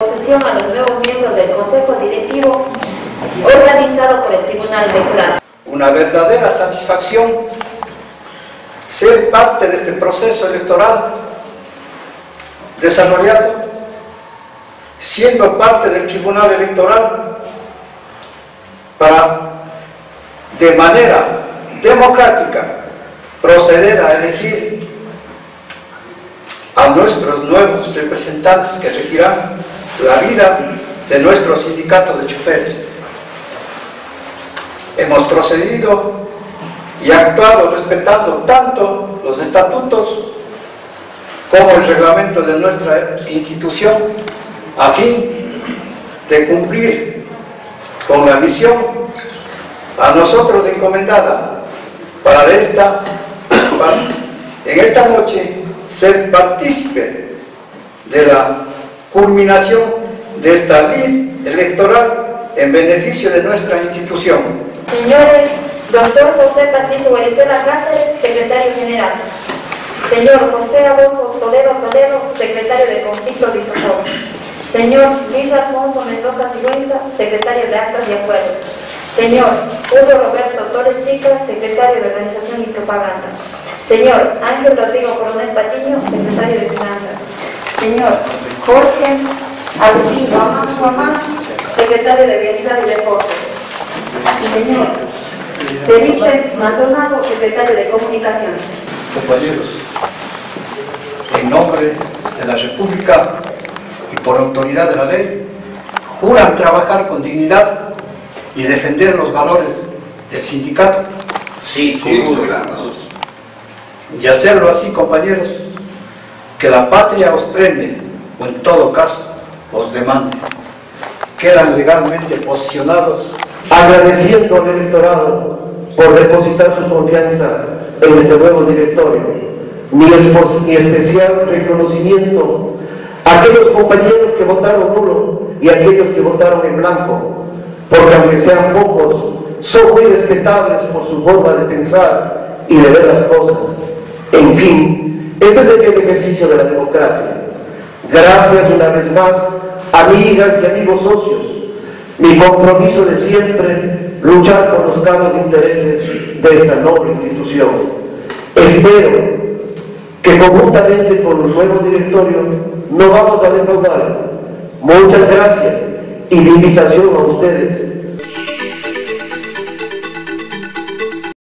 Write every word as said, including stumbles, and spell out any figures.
Posesión a los nuevos miembros del Consejo Directivo organizado por el Tribunal Electoral. Una verdadera satisfacción ser parte de este proceso electoral desarrollado, siendo parte del Tribunal Electoral para, de manera democrática, proceder a elegir a nuestros nuevos representantes que regirán la vida de nuestro sindicato de choferes. Hemos procedido y actuado respetando tanto los estatutos como el reglamento de nuestra institución a fin de cumplir con la misión a nosotros encomendada para esta, para, en esta noche ser partícipe de la culminación de esta ley electoral en beneficio de nuestra institución. Señores, doctor José Patricio Guaricela Cáceres, secretario general. Señor José Adolfo Toledo Toledo, secretario de Conflictos y Socorro. Señor Luis Alfonso Mendoza Sigüenza, secretario de Actas y Acuerdos. Señor Hugo Roberto Torres Chica, secretario de Organización y Propaganda. Señor Ángel Rodrigo Coronel Patiño, secretario de Finanzas. Señor Jorge Agustín Guamán Guamán, secretario de Vialidad y Deportes. Y señor Felipe Maldonado, secretario de Comunicaciones. Compañeros, en nombre de la República y por autoridad de la ley, juran trabajar con dignidad y defender los valores del sindicato. Sí, sí, y hacerlo así, compañeros, que la patria os premie o en todo caso os demande. Quedan legalmente posicionados, agradeciendo al electorado por depositar su confianza en este nuevo directorio. Mi, mi especial reconocimiento a aquellos compañeros que votaron nulo y a aquellos que votaron en blanco, porque aunque sean pocos, son muy respetables por su forma de pensar y de ver las cosas. En fin, este es el ejercicio de la democracia. Gracias una vez más, amigas y amigos socios. Mi compromiso de siempre, luchar por los cargos de intereses de esta noble institución. Espero que conjuntamente con el nuevo directorio no vamos a defraudarles. Muchas gracias y mi invitación a ustedes